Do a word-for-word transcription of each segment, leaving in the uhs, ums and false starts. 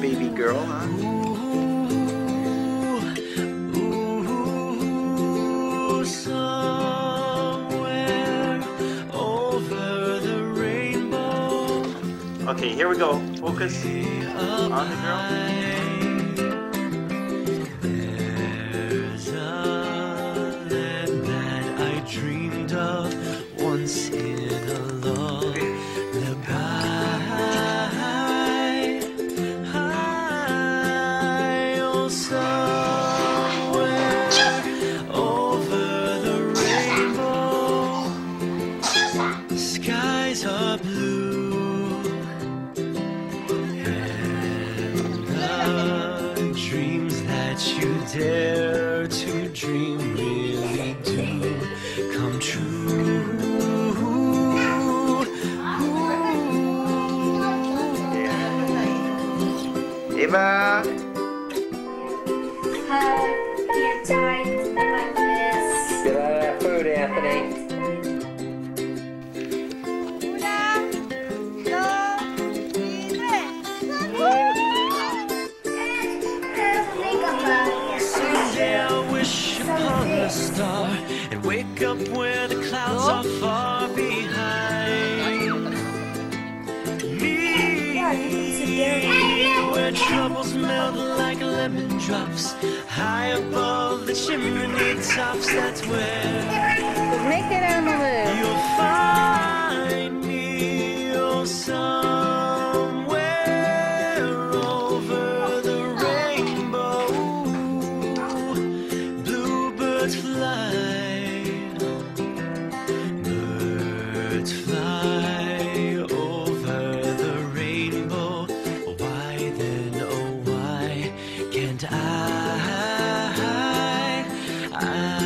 baby girl, huh? Ooh, somewhere over the rainbow. Okay, here we go. Focus on the girl. There's a land that I dreamed of once in a lullaby. High, oh, somewhere over the rainbow. Skies are blue, and the dreams that you dare to dream really do come true. Eva! Hi, you're tired like this. Get out of that food, Anthony. Someday I'll wish upon a star and wake up where the clouds are far behind me, where troubles melt like lemon drops high above the chimney tops. That's where Make that animal move. you'll find me, oh, somewhere over the rainbow. Bluebirds fly, birds fly over the rainbow. Why then, oh why can't I? I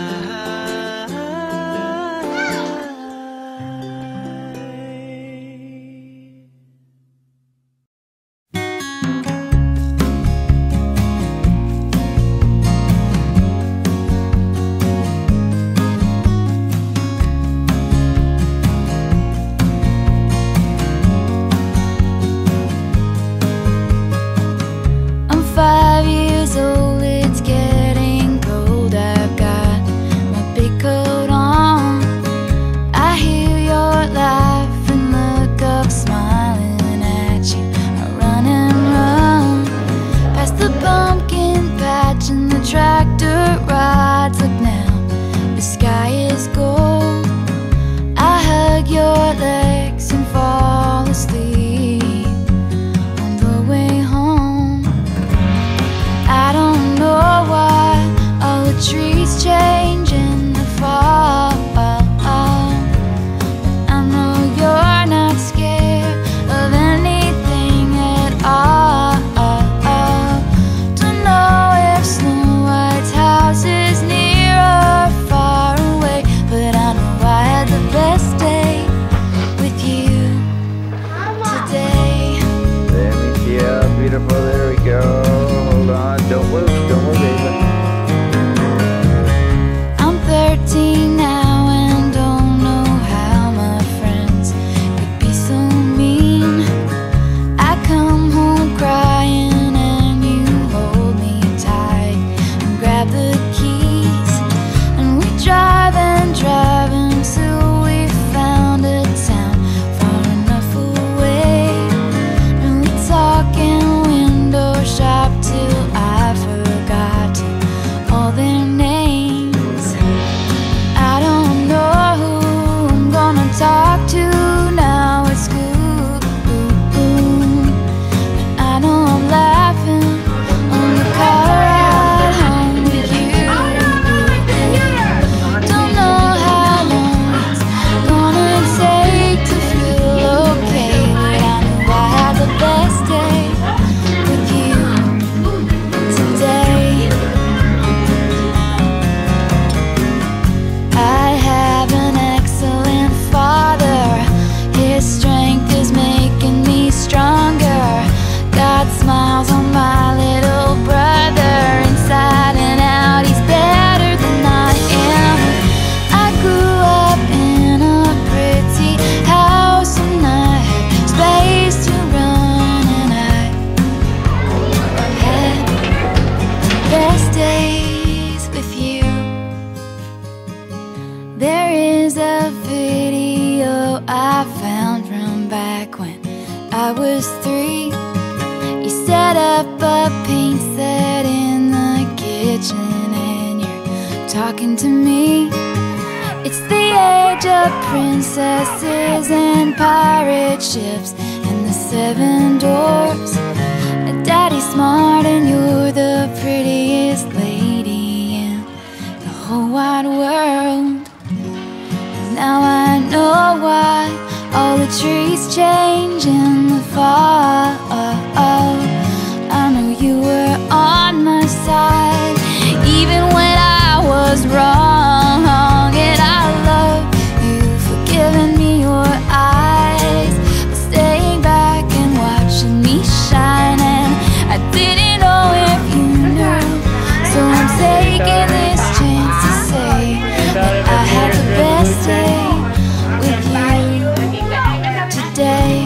I'm five years old, it's getting cold. I've got my big coat on. I hear your laugh and look up, smiling at you. I run and run past the pumpkin patch and the tractor rides. Look now, the sky is gold. I hug your legs and fall asleep on the way home. I don't know why all the trees change in the fall, but I know you're not scared of anything at all. Don't know if Snow White's house is near or far away, but I know I had the best day with you today. Let me see how beautiful. There we go. Hold on. Don't move. Don't move, Eva. I'm thirteen now and don't know how my friends could be so mean. I come home crying and you hold me tight and grab the keys, and we drive and drive until we found a town far enough away, and we talk in window I was three. You set up a paint set in the kitchen and you're talking to me. It's the age of princesses and pirate ships and the seven dwarfs. Daddy's smart and you're the prettiest lady in the whole wide world. And now I know why all the trees change in the fall. I know you were on my side even when I was wrong. And I love you for giving me your eyes, for staying back and watching me shine. And I didn't know if you knew, so I'm taking this chance to say that I had the best day with you today.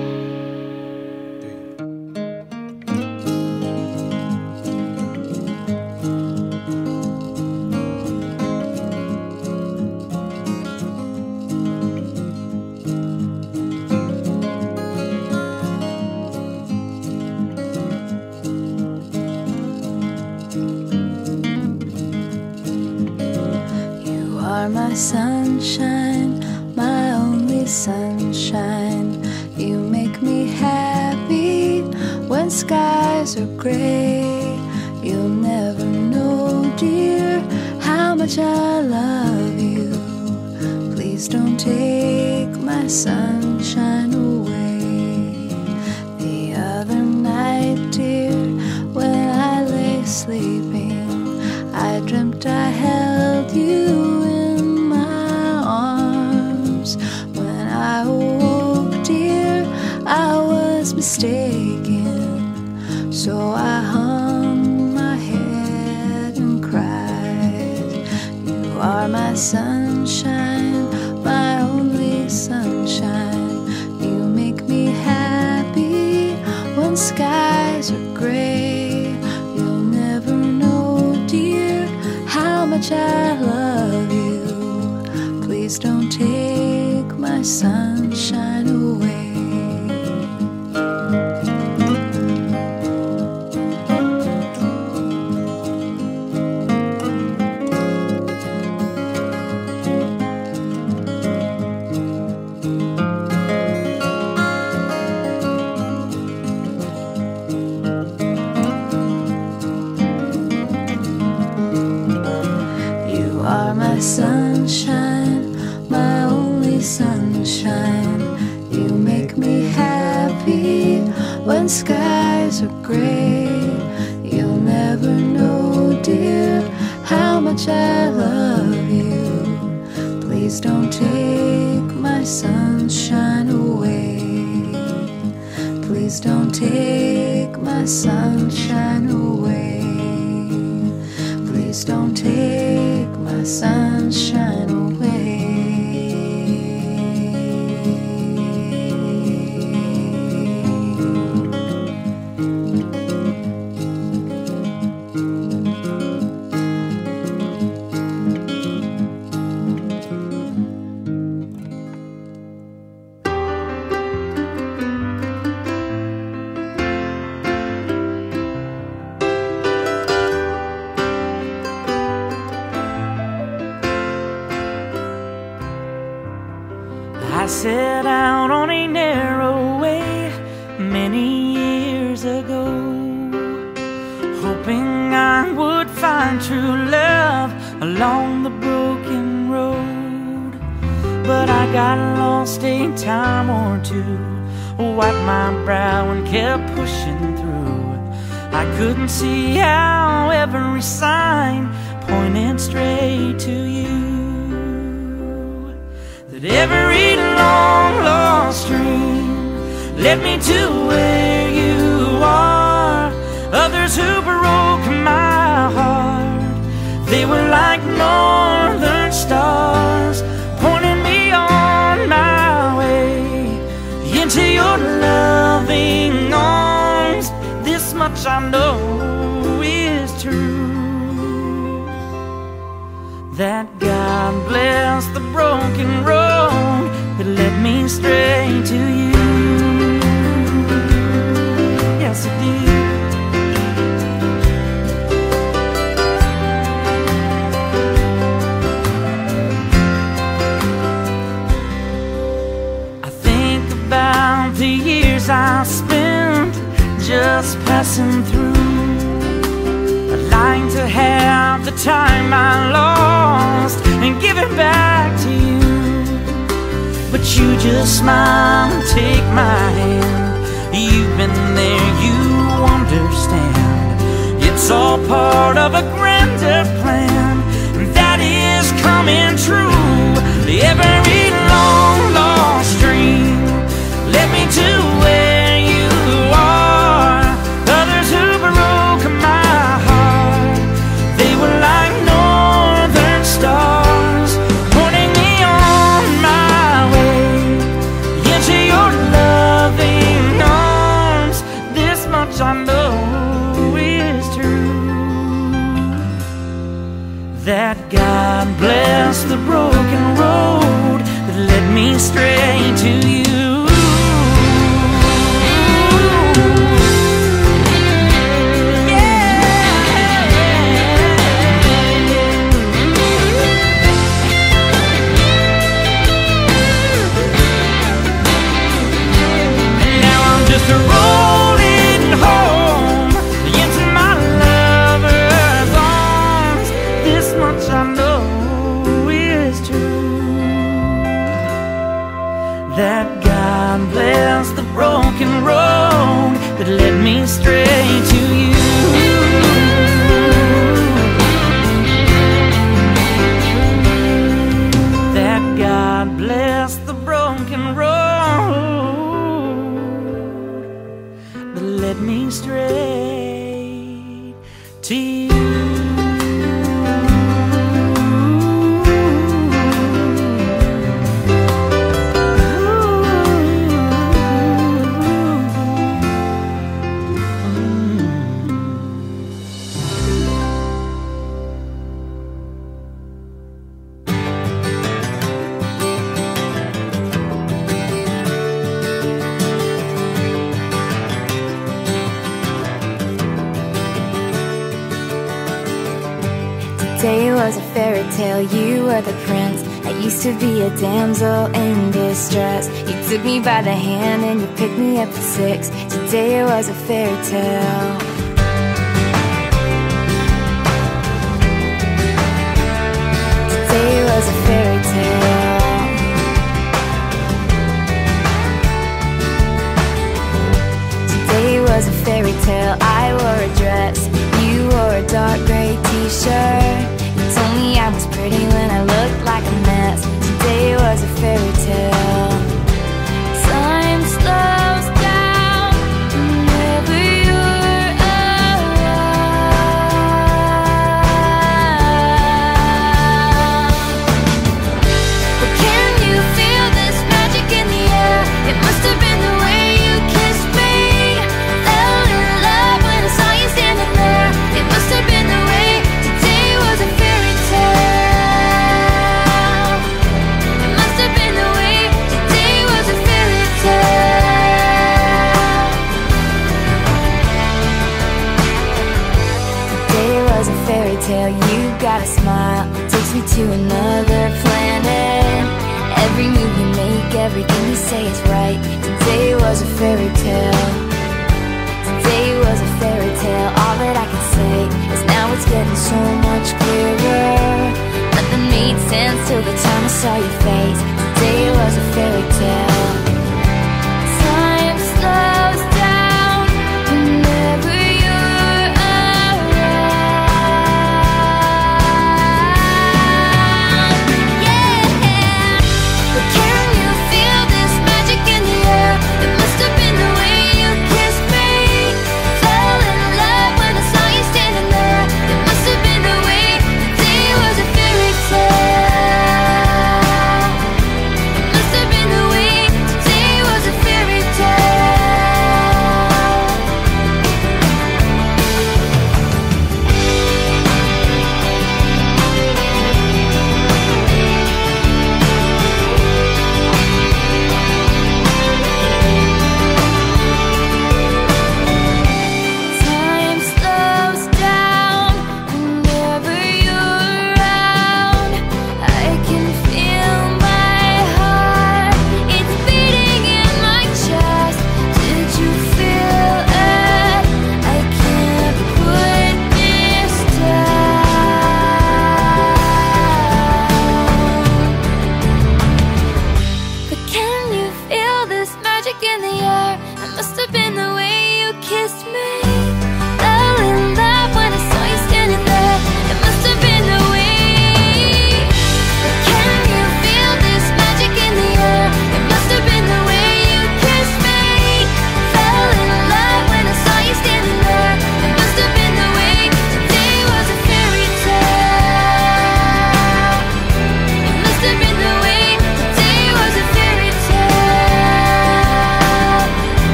My sunshine, my only sunshine. You make me happy when skies are gray. You'll never know, dear, how much I love you. Please don't take my sunshine away. The other night, dear, when I lay sleeping, I dreamt I held you. I was mistaken, so I hung my head and cried. You are my sunshine, my only sunshine. You make me happy when skies are gray. You'll never know, dear, how much I love you. Please don't take my sunshine away. Sunshine, my only sunshine. You make me happy when skies are gray. You'll never know, dear, how much I love you. Please don't take my sunshine away. Please don't take my sunshine away. Please don't take my sunshine away. I set out on a narrow way many years ago, hoping I would find true love along the broken road. But I got lost a time or two, wiped my brow and kept pushing through. I couldn't see how every sign pointed straight to you. That every long lost dream led me to where you are. Others who broke my heart, they were like northern stars, pointing me on my way into your loving arms. This much I know is true, that God bless the broken road that led me straight to you. just passing through. I'd like to have the time I lost and give it back to you, but you just smile and take my hand. You've been there, you understand. It's all part of a grander plan that is coming true. Every long lost dream led me to where you are. Others who broke my heart, they were like northern stars, pointing me on my way into your loving arms. This much I know is true, that God bless the broken road that led me straight to you. Rolling home into my lover's arms. This much I know is true, that God bless the broken road that led me straight to you. That God bless the broken road led me straight to you. Today was a fairy tale, you were the prince. I used to be a damsel in distress. You took me by the hand and you picked me up at six. Today was a fairy tale. Today was a fairy tale. Today was a fairy tale. I wore a dress, you wore a dark gray t-shirt. You told me I was pretty when I looked like a mess. Today was a fairy tale. Time slows down whenever you're around. But can you feel this magic in the air? It must have been the way you kissed me. Fell in love when I saw you standing there. It must have been the way. Today was a fairy tale. It must have been the way. Today was a fairy tale. Today was a fairy tale. You got a smile, takes me to another planet. Every move you make, everything you say is right. Today was a fairy tale. Today was a fairy tale. All that I can say is now it's getting so much clearer. Nothing made sense till the time I saw your face.